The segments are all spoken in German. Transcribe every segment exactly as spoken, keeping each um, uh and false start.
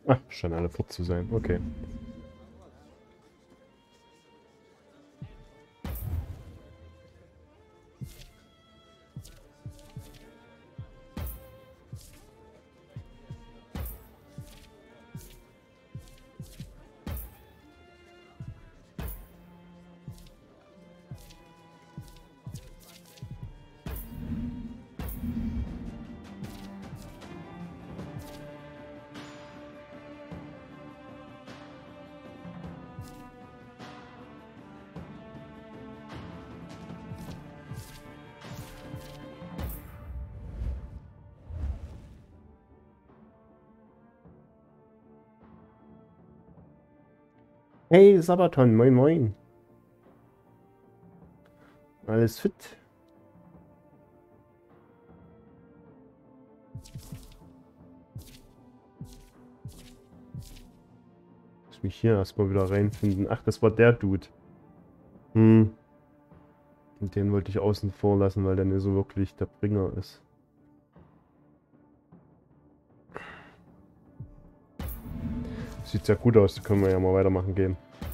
Ah, scheinen alle fort zu sein. Okay. Hey, Sabaton, moin moin. Alles fit? Muss mich hier erstmal wieder reinfinden. Ach, das war der Dude. Hm. Und den wollte ich außen vor lassen, weil der nicht so wirklich der Bringer ist. Sieht sehr gut aus, da können wir ja mal weitermachen gehen.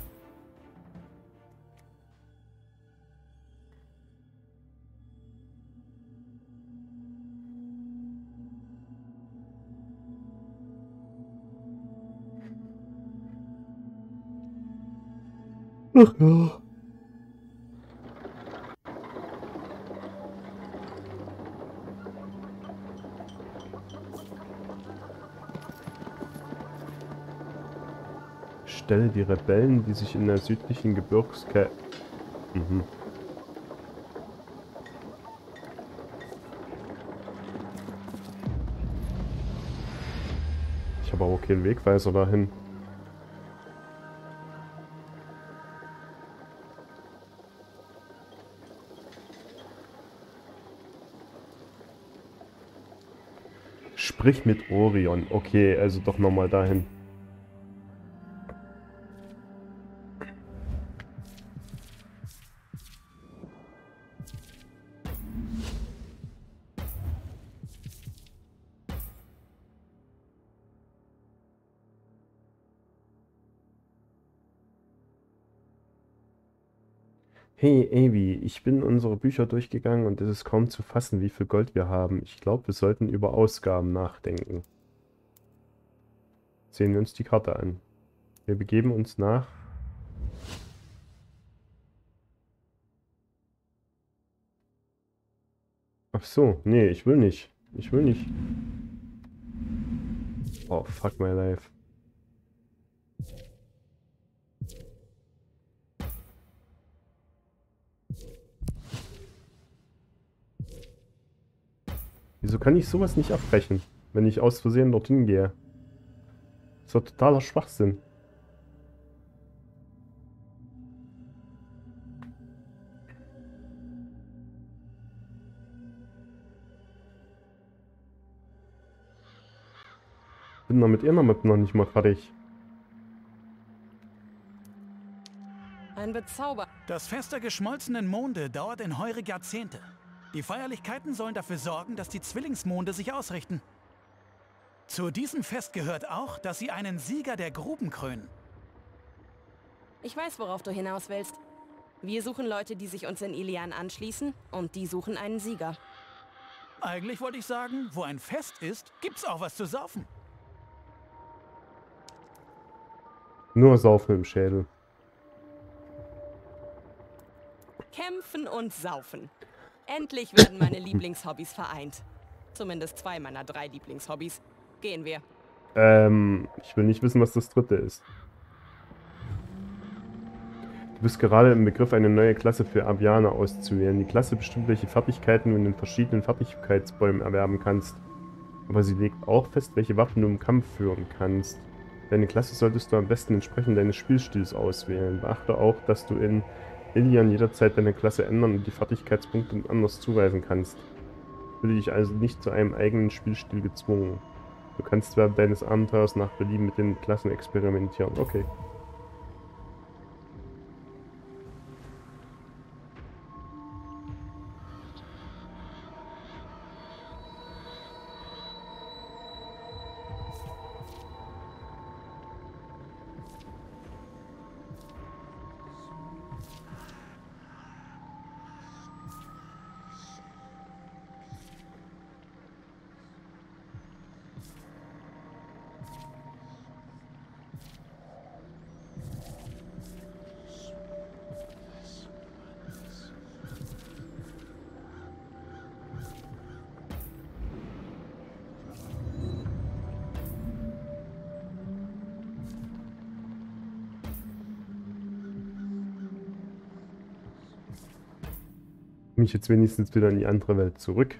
Ach ja. Stelle die Rebellen, die sich in der südlichen Gebirgskette... Mhm. Ich habe aber keinen Wegweiser dahin. Sprich mit Orion. Okay, also doch nochmal dahin. Hey Avi, ich bin unsere Bücher durchgegangen und es ist kaum zu fassen, wie viel Gold wir haben. Ich glaube, wir sollten über Ausgaben nachdenken. Sehen wir uns die Karte an. Wir begeben uns nach... Ach so, nee, ich will nicht. Ich will nicht. Oh, fuck my life. Wieso kann ich sowas nicht abbrechen, wenn ich aus Versehen dorthin gehe? Das ist doch totaler Schwachsinn. Bin noch mit ihrer Map noch nicht mal fertig. Ein Bezauber. Das Fest der geschmolzenen Monde dauert in Heurig Jahrzehnte. Die Feierlichkeiten sollen dafür sorgen, dass die Zwillingsmonde sich ausrichten. Zu diesem Fest gehört auch, dass sie einen Sieger der Gruben krönen. Ich weiß, worauf du hinaus willst. Wir suchen Leute, die sich uns in Ilian anschließen, und die suchen einen Sieger. Eigentlich wollte ich sagen, wo ein Fest ist, gibt's auch was zu saufen. Nur Saufen im Schädel. Kämpfen und saufen. Endlich werden meine Lieblingshobbys vereint. Zumindest zwei meiner drei Lieblingshobbys. Gehen wir. Ähm, ich will nicht wissen, was das dritte ist. Du bist gerade im Begriff, eine neue Klasse für Avianer auszuwählen. Die Klasse bestimmt, welche Fertigkeiten du in den verschiedenen Fertigkeitsbäumen erwerben kannst. Aber sie legt auch fest, welche Waffen du im Kampf führen kannst. Deine Klasse solltest du am besten entsprechend deines Spielstils auswählen. Beachte auch, dass du in Ilian jederzeit deine Klasse ändern und die Fertigkeitspunkte anders zuweisen kannst. Fühle dich also nicht zu einem eigenen Spielstil gezwungen. Du kannst während deines Abenteuers nach Belieben mit den Klassen experimentieren. Okay. Mich jetzt wenigstens wieder in die andere Welt zurück.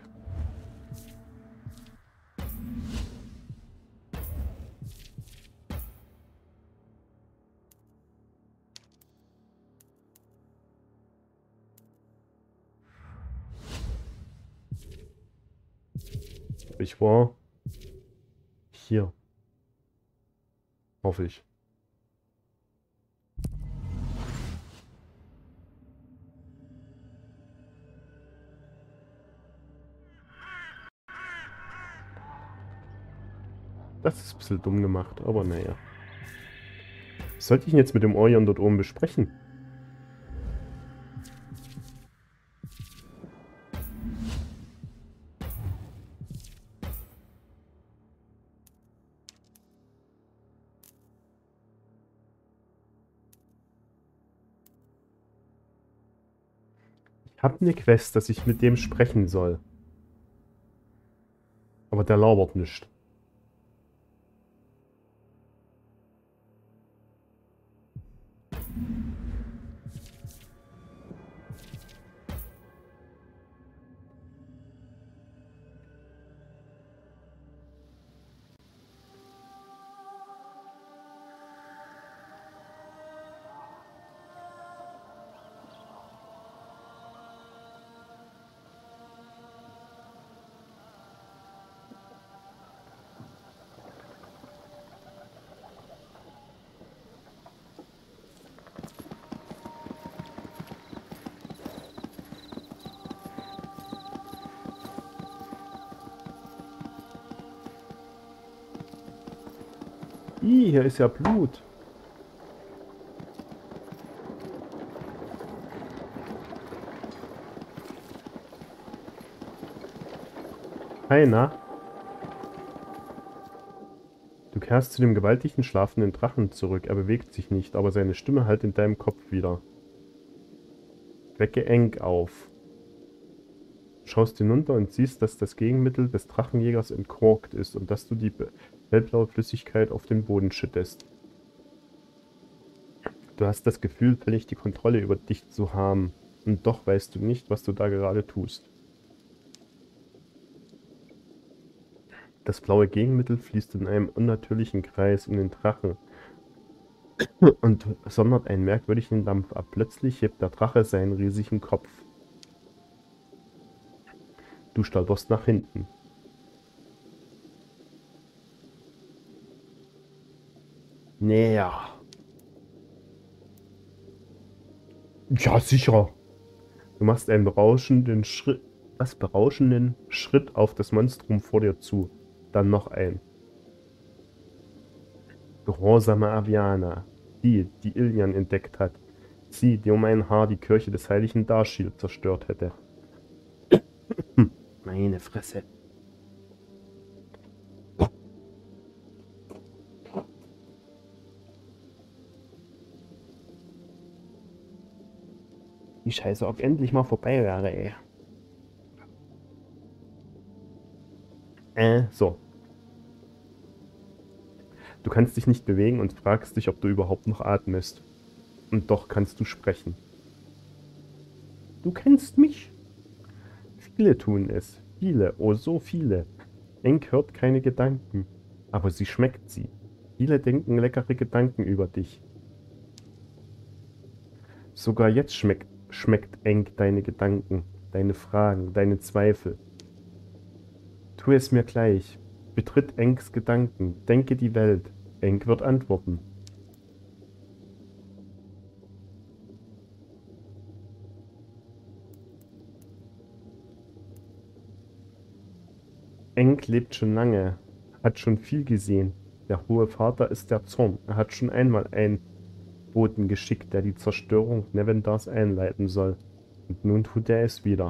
Ich war hier. Hoffe ich. Das ist ein bisschen dumm gemacht, aber naja. Was sollte ich denn jetzt mit dem Orion dort oben besprechen? Ich habe eine Quest, dass ich mit dem sprechen soll. Aber der labert nicht. Ih, hier ist ja Blut. Keiner. Du kehrst zu dem gewaltigen schlafenden Drachen zurück. Er bewegt sich nicht, aber seine Stimme hallt in deinem Kopf wieder. Wecke Aang auf. Schaust hinunter und siehst, dass das Gegenmittel des Drachenjägers entkorkt ist und dass du die hellblaue Flüssigkeit auf den Boden schüttest. Du hast das Gefühl, völlig die Kontrolle über dich zu haben. Und doch weißt du nicht, was du da gerade tust. Das blaue Gegenmittel fließt in einem unnatürlichen Kreis um den Drachen und sondert einen merkwürdigen Dampf ab. Plötzlich hebt der Drache seinen riesigen Kopf. Du stolperst nach hinten. Näher. Ja, sicher. Du machst einen berauschenden Schritt, was berauschenden Schritt auf das Monstrum vor dir zu. Dann noch ein. Gehorsame Aviana. Die, die Ilian entdeckt hat. Sie, die um ein Haar die Kirche des heiligen Darshil zerstört hätte. Meine Fresse. Die Scheiße, ob endlich mal vorbei wäre, ey. Äh, so. Du kannst dich nicht bewegen und fragst dich, ob du überhaupt noch atmest. Und doch kannst du sprechen. Du kennst mich? Viele tun es. Viele, oh so viele. Aang hört keine Gedanken, aber sie schmeckt sie. Viele denken leckere Gedanken über dich. Sogar jetzt schmeckt, schmeckt Aang deine Gedanken, deine Fragen, deine Zweifel. Tu es mir gleich. Betritt Aangs Gedanken, denke die Welt. Aang wird antworten. Aang lebt schon lange, hat schon viel gesehen. Der hohe Vater ist der Zorn. Er hat schon einmal einen Boten geschickt, der die Zerstörung Nevendars einleiten soll. Und nun tut er es wieder.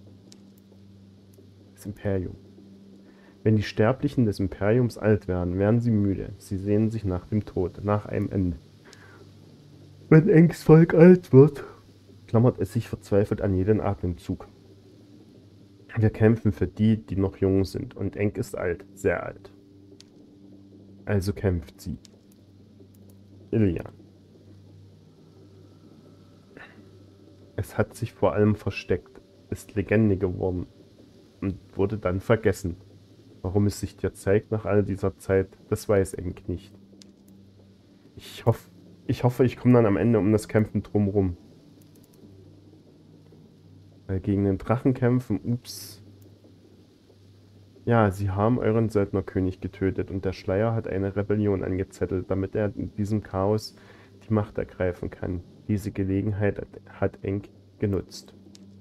Das Imperium. Wenn die Sterblichen des Imperiums alt werden, werden sie müde. Sie sehnen sich nach dem Tod, nach einem Ende. Wenn Aangs Volk alt wird, klammert es sich verzweifelt an jeden Atemzug. Wir kämpfen für die, die noch jung sind, und Aang ist alt, sehr alt. Also kämpft sie. Ilian. Es hat sich vor allem versteckt. ist Legende geworden und wurde dann vergessen. Warum es sich dir zeigt nach all dieser Zeit, das weiß Enk nicht. Ich hoffe, ich hoffe, ich komme dann am Ende um das Kämpfen drumrum. Weil gegen den Drachen kämpfen, ups. Ja, sie haben euren Söldnerkönig getötet und der Schleier hat eine Rebellion angezettelt, damit er in diesem Chaos die Macht ergreifen kann. Diese Gelegenheit hat Enk genutzt.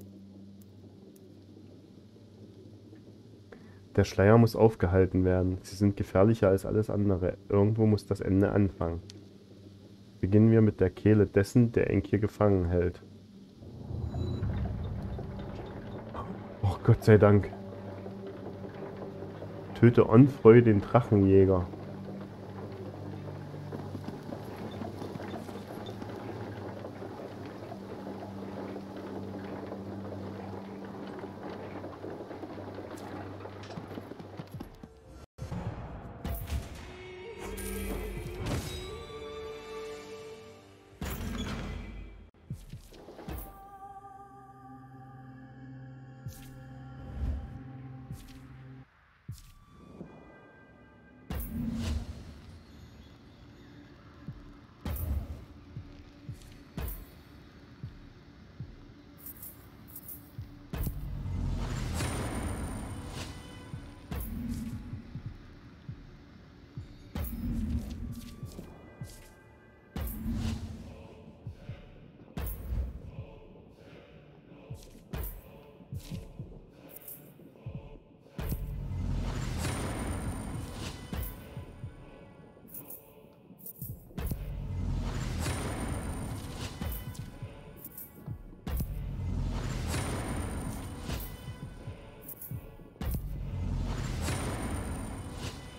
Der Schleier muss aufgehalten werden. Sie sind gefährlicher als alles andere. Irgendwo muss das Ende anfangen. Beginnen wir mit der Kehle dessen, der Enk hier gefangen hält. Oh Gott sei Dank. Töte Onfreu, den Drachenjäger.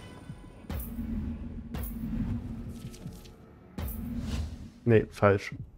Nee, falsch.